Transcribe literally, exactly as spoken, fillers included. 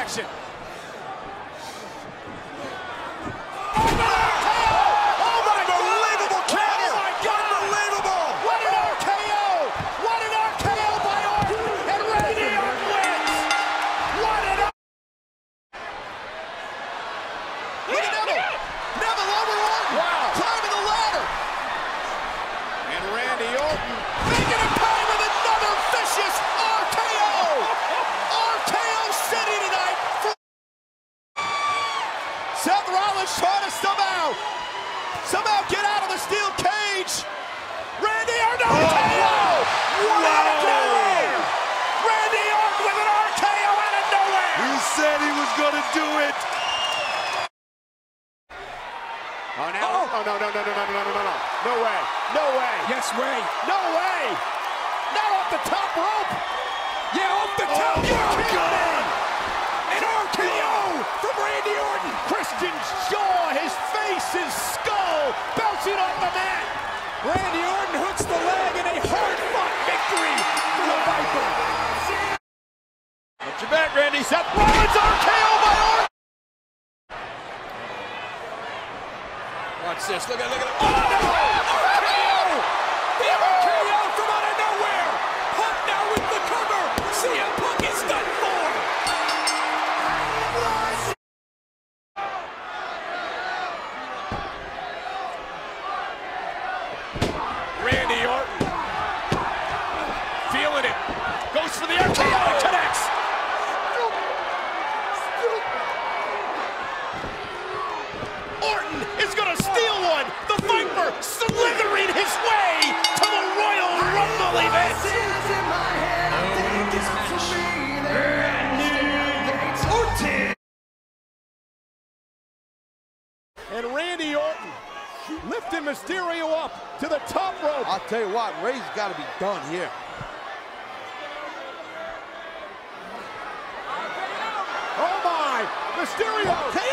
action. Orton making a pay with another vicious R K O! R K O City tonight! Seth Rollins trying to somehow, somehow get out of the steel cage. Randy Orton, R K O! What out of nowhere! Randy Orton with an R K O out of nowhere! He said he was gonna do it! Oh, now, oh. oh, no, no, no, no, no, no, no, no, no. No way, no way. Yes, way. No way. Not off the top rope. Yeah, off the top. Oh, my God. An R K O from Randy Orton. Christian's jaw, his face, his skull, bouncing off the mat. Randy Orton hooks the leg in a hard-fought victory for the Viper. Watch your back, Randy. Seth Rollins, R K O by Orton. Watch this, look at it, look at it. Oh, no! R K O! The R K O from out of nowhere! Punk now with the cover! C M Punk is done for! Randy Orton. Feeling it. Goes for the R K O, connects. Orton is gonna steal one. The Viper slithering his way to the Royal Rumble event. Orton. And Randy Orton lifting Mysterio up to the top rope. I'll tell you what, Ray's got to be done here. Oh my! Mysterio!